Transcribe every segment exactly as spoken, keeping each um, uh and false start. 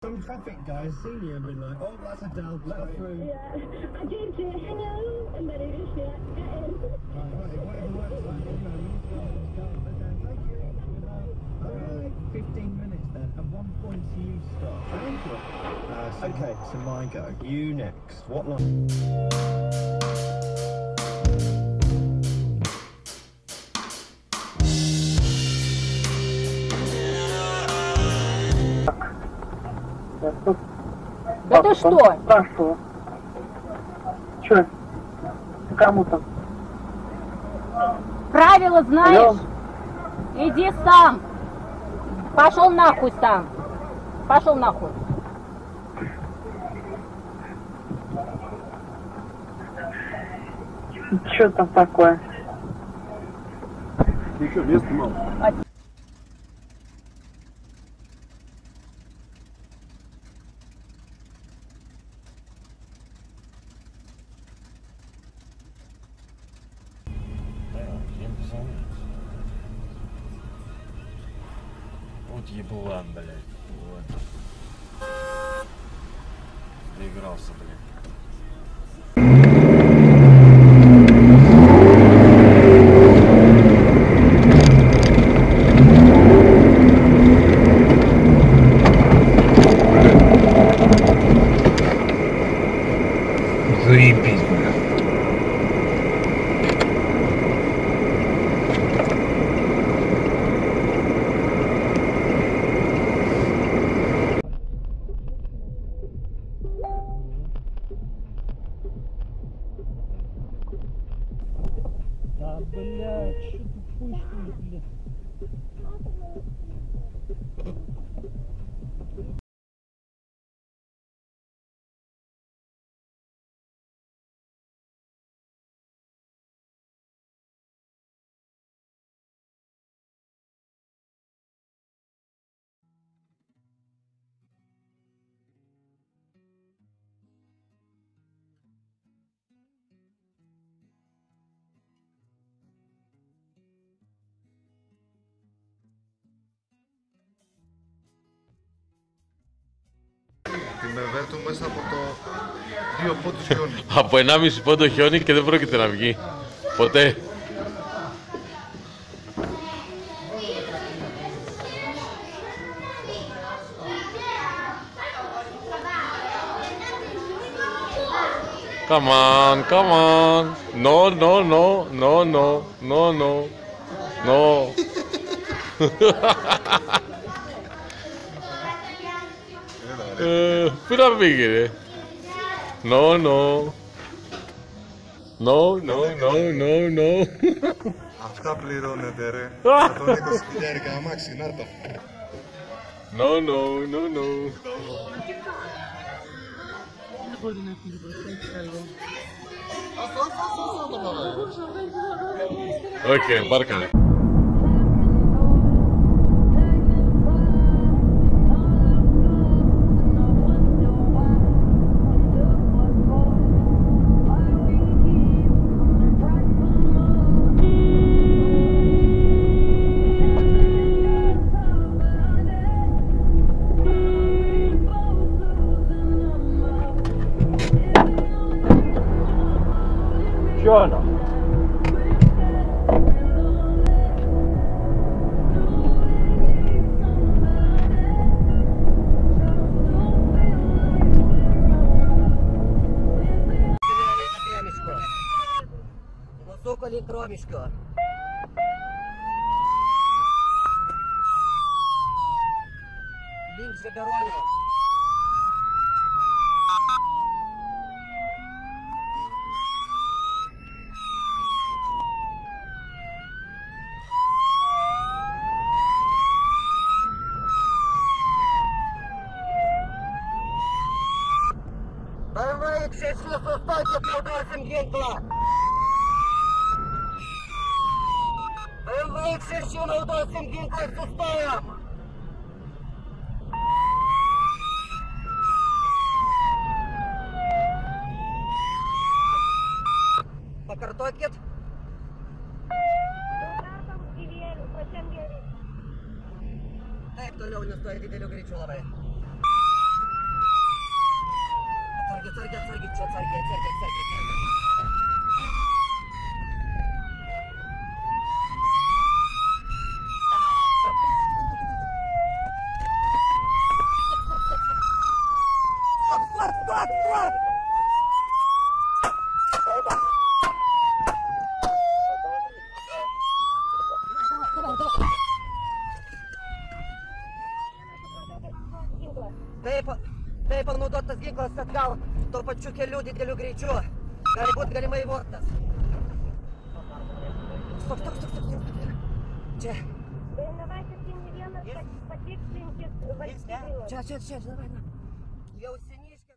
Some traffic guys seen you and been like, oh, that's Adele, let her through. Yeah, I did say hello, and then he just be like, get in. Right, right, whatever works, like, you know, you just go, okay, thank you, you know. Alright, fifteen minutes then. At one point you start. Thank you. Uh, so, okay, so my go. You next. What line? Да ты что? Спрашиваю. Че? Кому там? Правила знаешь? Алло. Иди сам. Пошел нахуй сам. Пошел нахуй. Че там такое? Ты что, место мало? Вот еблан, блядь. Вот. Доигрался, блядь. Заебись, бля. Да, блядь, что тупой, что ли, блядь? Την μεβέτου μέσα από το δύο πόντους χιόνι. Από ενάμιση πόντο χιόνι και δεν πρόκειται να βγει. Ποτέ. Come on, come on. No, no, no, no, no, no, no, no. Ε, πού να πήγε, ρε. No, no. No, no, no, no, no. Αυτά πληρώνεται, ρε. εκατόν είκοσι χιλιάρικα αμάξι, να τα. No, no, no, no. Ok, μπάρκανε. Чё она? Соколі кромішко. Більше дороги. Давай, шесть шестьсот восемь гентла. БМВ шесть восемь гентла состоям. По картокет. Так, то Лёвня стоит, и Лёгричуловой. Царгет, царгет, царгет, что царгет, царгет, царгет, царгет. Стоп, стоп, стоп, стоп! Taip, taip panaudotas ginklas atgal, tuo pačiu keliu dideliu greičiu. Gali būti galimai vogtas. Stop, stop, stop, stop, stop. Čia. Čia, čia, čia, давай, на. Jau seniškai.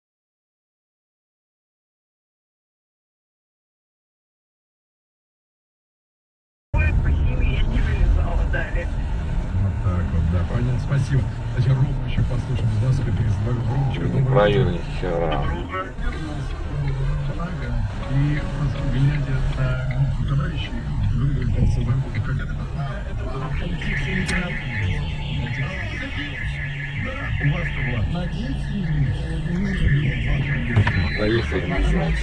Вот так вот, да, понятно, спасибо. Значит, ровно еще послушаем, здравствуйте, перезвоню громче. Краю ни хера. И глядя на группу товарищей, выглядит танцевать, как это. У вас-то вот. Поехали.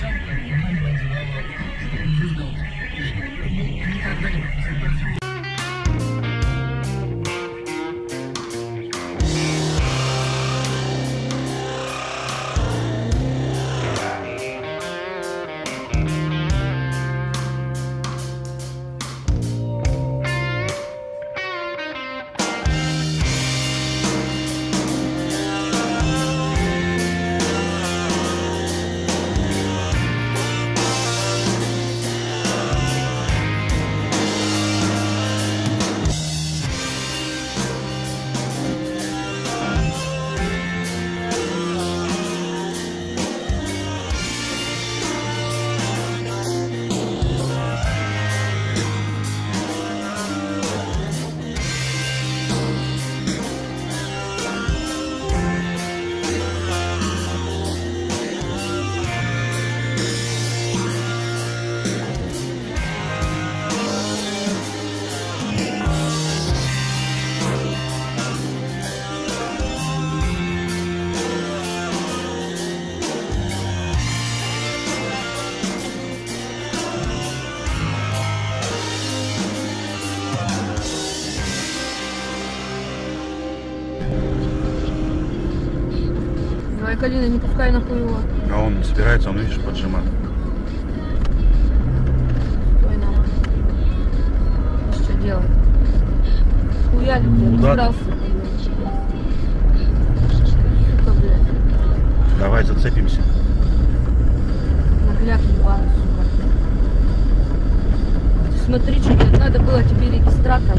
Давай, Калина, не пускай нахуй его. А он не собирается, он, видишь, поджимает. Стой, нахуй. Что делать? Хуя ли, блядь, Куда? убрался. Сука, блядь. Давай зацепимся. Нахляк ебаный, сука. Смотри, что тебе надо было тебе регистратор.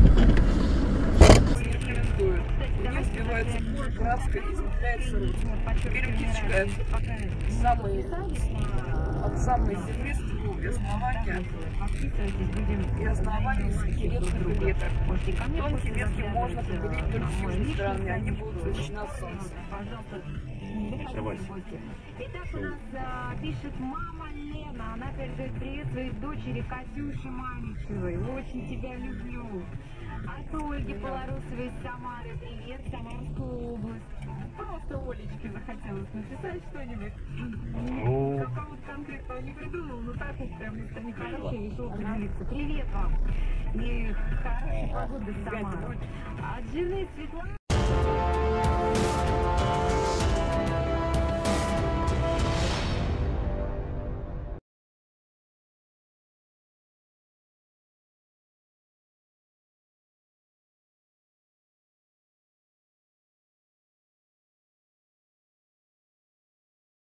Не успевается кур, краска и цепляется переключка самой, от самой земли ствол и основания и основания ветки веток. Тонкие ветки можно победить только с южной стороны, они будут защищены от солнца. Итак, у нас а, пишет мама Лена. Она передает привет своей дочери Катюше Маничевой. Очень тебя люблю. От Ольги Полорусовой из Самары. Привет, Самарскую область. Просто Олечке захотелось написать что-нибудь. Какого-то конкретного не придумал, но так вот прям это нехорошо решил поделиться. Привет вам. И хорошей погоды в Самаре. От жены Светланы.